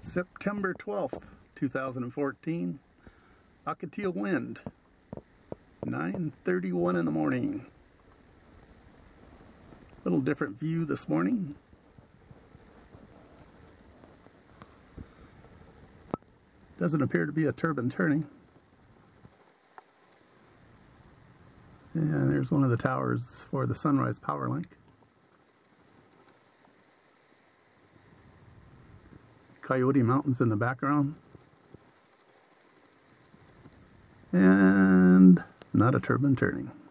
September 12th, 2014, Ocotillo wind, 9:31 in the morning. Little different view this morning. Doesn't appear to be a turbine turning. And there's one of the towers for the Sunrise Power Link. Coyote Mountains in the background. And not a turbine turning.